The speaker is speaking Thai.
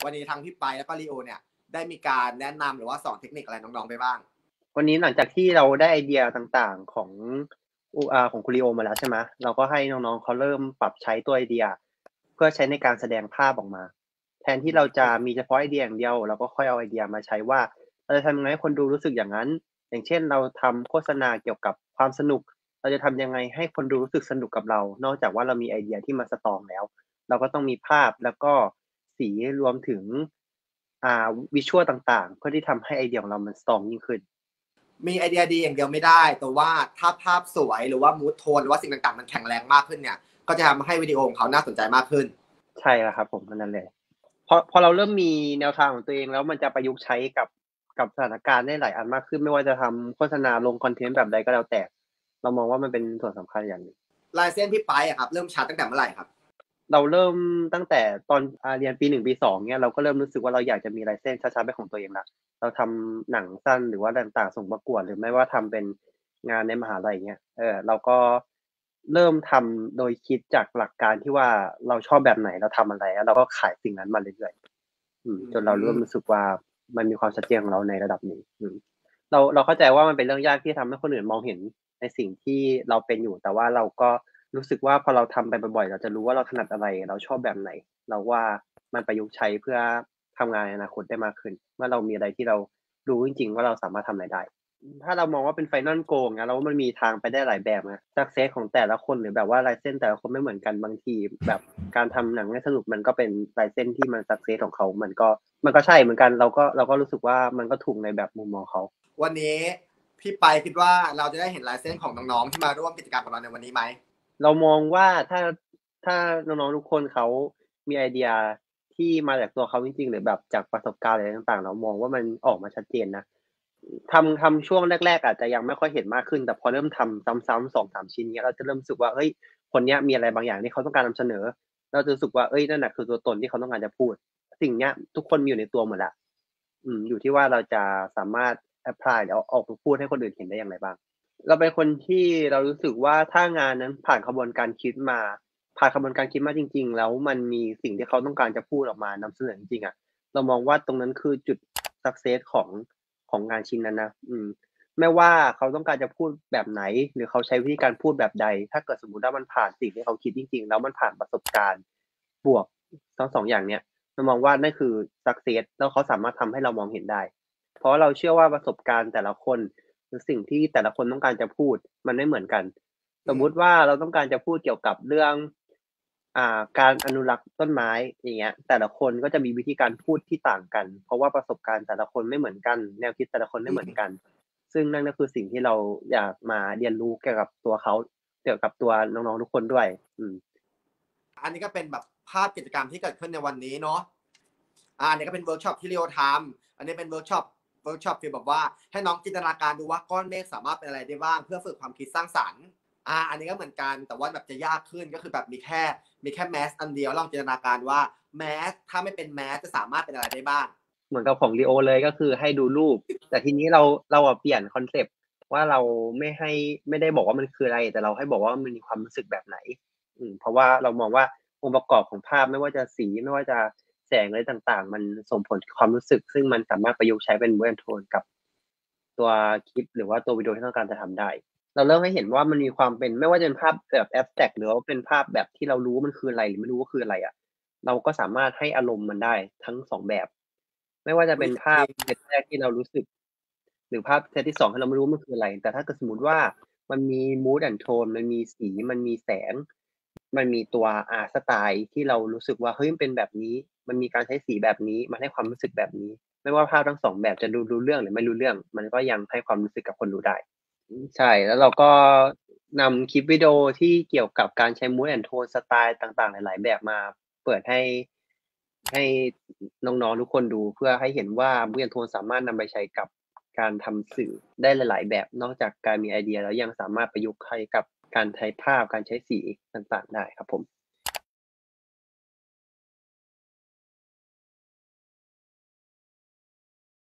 วันนี้ทั้งพี่ไปแล้วก็ลีโอเนี่ยได้มีการแนะนำหรือว่าสอนเทคนิคอะไรน้องๆไปบ้างวันนี้หลังจากที่เราได้ไอเดียต่างๆของคุณลีโอมาแล้วใช่ไหมเราก็ให้น้องๆเขาเริ่มปรับใช้ตัวไอเดียเพื่อใช้ในการแสดงภาพออกมาแทนที่เราจะมีเฉพาะไอเดียอย่างเดียวเราก็ค่อยเอาไอเดียมาใช้ว่าเราจะทำยังไงให้คนดูรู้สึกอย่างนั้นอย่างเช่นเราทำโฆษณาเกี่ยวกับความสนุกเราจะทำยังไงให้คนดูรู้สึกสนุกกับเรานอกจากว่าเรามีไอเดียที่มันสตรองแล้วเราก็ต้องมีภาพแล้วก็สีรวมถึงวิชวลต่างๆเพื่อที่ทำให้ไอเดียของเรามันสตรองยิ่งขึ้นมีไอเดียดีอย่างเดียวไม่ได้แต่ว่าถ้าภาพสวยหรือว่ามูดโทนหรือว่าสิ่งต่างๆมันแข็งแรงมากขึ้นเนี่ยก็จะทำให้วิดีโอของเขาน่าสนใจมากขึ้นใช่แล้วครับผมนั่นเลยพอเราเริ่มมีแนวทางของตัวเองแล้วมันจะประยุกต์ใช้กับสถานการณ์ได้หลายอันมากขึ้นไม่ว่าจะทำโฆษณาลงคอนเทนต์แบบใดก็แล้วแต่เรามองว่ามันเป็นส่วนสำคัญอย่างหนึ่งลายเส้นพี่ไปอะครับเริ่มชัดตั้งแต่เมื่อไหร่ครับเราเริ่มตั้งแต่ตอนเรียนปี1ปี2เนี่ยเราก็เริ่มรู้สึกว่าเราอยากจะมีลายเส้นชัดๆเป็นของตัวเองแล้วเราทำหนังสั้นหรือว่าต่างๆส่งประกวดหรือไม่ว่าทำเป็นงานในมหาลัยอย่างเงี้ยเราก็เริ่มทำโดยคิดจากหลักการที่ว่าเราชอบแบบไหนเราทำอะไรแล้วเราก็ขายสิ่งนั้นมาเรื่อยๆจนเราเริ่มรู้สึกว่ามันมีความชัดเจนของเราในระดับหนึ่งเราเข้าใจว่ามันเป็นเรื่องยากที่ทำให้คนอื่นมองเห็นในสิ่งที่เราเป็นอยู่แต่ว่าเราก็รู้สึกว่าพอเราทำไปบ่อยๆเราจะรู้ว่าเราถนัดอะไรเราชอบแบบไหนเราว่ามันประยุกต์ใช้เพื่อทำงานในอนาคตได้มากขึ้นเมื่อเรามีอะไรที่เรารู้จริงๆว่าเราสามารถทำอะไรได้ถ้าเรามองว่าเป็น Final Goal อย่างเงี้ยเราว่ามันมีทางไปได้หลายแบบนะ success ของแต่ละคนหรือแบบว่าลายเส้นแต่ละคนไม่เหมือนกันบางทีแบบการทำหนังให้สนุกมันก็เป็นลายเส้นที่มัน success ของเขามันก็ใช่เหมือนกันเราก็รู้สึกว่ามันก็ถูกในแบบมุมมองเขาวันนี้พี่ไปคิดว่าเราจะได้เห็นลายเส้นของน้องๆที่มาร่วมกิจกรรมกับเราในวันนี้ไหมเรามองว่าถ้าน้องๆทุกคนเขามีไอเดียที่มาจากตัวเขาจริงๆหรือแบบจากประสบการณ์อะไรต่างๆเรามองว่ามันออกมาชัดเจนนะทำช่วงแรกๆอาจจะยังไม่ค่อยเห็นมากขึ้นแต่พอเริ่มทำซ้ำๆ2-3ชิ้นเงี้ยเราจะเริ่มรู้สึกว่าเฮ้ยคนเนี้ยมีอะไรบางอย่างที่เขาต้องการนำเสนอเราจะรู้สึกว่าเฮ้ยนั่นน่ะคือตัวตนที่เขาต้องการจะพูดสิ่งเนี้ยทุกคนมีอยู่ในตัวหมดแล้วอยู่ที่ว่าเราจะสามารถแอปพลายหรือเอาออกมาพูดให้คนอื่นเห็นได้อย่างไรบ้าง เราเป็นคนที่เรารู้สึกว่าถ้างานนั้นผ่านกระบวนการคิดมาจริงๆแล้วมันมีสิ่งที่เขาต้องการจะพูดออกมานำเสนอจริงๆอะเรามองว่าตรงนั้นคือจุด success ของงานชิ้นนั้นนะไม่ว่าเขาต้องการจะพูดแบบไหนหรือเขาใช้วิธีการพูดแบบใดถ้าเกิดสมมุติว่ามันผ่านสิ่งที่เขาคิดจริงๆแล้วมันผ่านประสบการณ์บวกทั้ง2อย่างเนี้ยเรามองว่านั่นคือ success แล้วเขาสามารถทำให้เรามองเห็นได้เพราะเราเชื่อว่าประสบการณ์แต่ละคนหรือสิ่งที่แต่ละคนต้องการจะพูดมันไม่เหมือนกันสมมุติว่าเราต้องการจะพูดเกี่ยวกับเรื่องการอนุรักษ์ต้นไม้อย่างเงี้ยแต่ละคนก็จะมีวิธีการพูดที่ต่างกันเพราะว่าประสบการณ์แต่ละคนไม่เหมือนกันแนวคิดแต่ละคนไม่เหมือนกันซึ่งนั่นก็คือสิ่งที่เราอยากมาเรียนรู้เกี่ยวกับตัวเขาเกี่ยวกับตัวน้องๆทุกคนด้วยอันนี้ก็เป็นแบบภาพกิจกรรมที่เกิดขึ้นในวันนี้เนาะอันนี้ก็เป็นเวิร์กช็อปที่เรียวทำอันนี้เป็นเวิร์กช็อปคือแบบว่าให้น้องจินตนาการดูว่าก้อนเมฆสามารถเป็นอะไรได้บ้างเพื่อฝึกความคิดสร้างสรรค์อันนี้ก็เหมือนกันแต่ว่าแบบจะยากขึ้นก็คือแบบมีแค่แมสอันเดียวลองจินตนาการว่าแมสถ้าไม่เป็นแมสจะสามารถเป็นอะไรได้บ้างเหมือนกับของลีโอเลยก็คือให้ดูรูปแต่ทีนี้เราอะเปลี่ยนคอนเซปต์ว่าเราไม่ได้บอกว่ามันคืออะไรแต่เราให้บอกว่ามันมีความรู้สึกแบบไหนเพราะว่าเรามองว่าองค์ประกอบของภาพไม่ว่าจะสีไม่ว่าจะแสงอะไรต่างๆมันส่งผลกับความรู้สึกซึ่งมันสามารถประยุกต์ใช้เป็น Mood and Tone กับตัวคลิปหรือว่าตัววิดีโอที่ต้องการจะทำได้เราเริ่มให้เห็นว่ามันมีความเป็นไม่ว่าจะเป็นภาพแบบแอบสแตรกต์หรือว่าเป็นภาพแบบที่เรารู้ว่ามันคืออะไรหรือไม่รู้ว่าคืออะไรอะเราก็สามารถให้อารมณ์มันได้ทั้ง2แบบ ไม่ว่าจะเป็นภาพเซตแรกที่เรารู้สึกหรือภาพเซตที่2ที่เราไม่รู้ว่ามันคืออะไรแต่ถ้าเกิดสมมุติว่ามันมี mood and tone มันมีสีมันมีแสงมันมีตัวสไตล์ที่เรารู้สึกว่าเฮ้ยมันเป็นแบบนี้มันมีการใช้สีแบบนี้มันให้ความรู้สึกแบบนี้ไม่ว่าภาพทั้ง2แบบจะดูรู้เรื่องหรือไม่รู้เรื่องมันก็ยังให้ความรู้สึกกับคนดูได้ใช่แล้วเราก็นำคลิปวิดีโอที่เกี่ยวกับการใช้ mood and tone สไตล์ต่างๆหลายๆแบบมาเปิดให้น้องๆทุกคนดูเพื่อให้เห็นว่า Mood and Tone สามารถนำไปใช้กับการทำสื่อได้หลายๆแบบนอกจากการมีไอเดียแล้วยังสามารถประยุกต์ใช้กับการใช้ภาพการใช้สีต่างๆได้ครับผม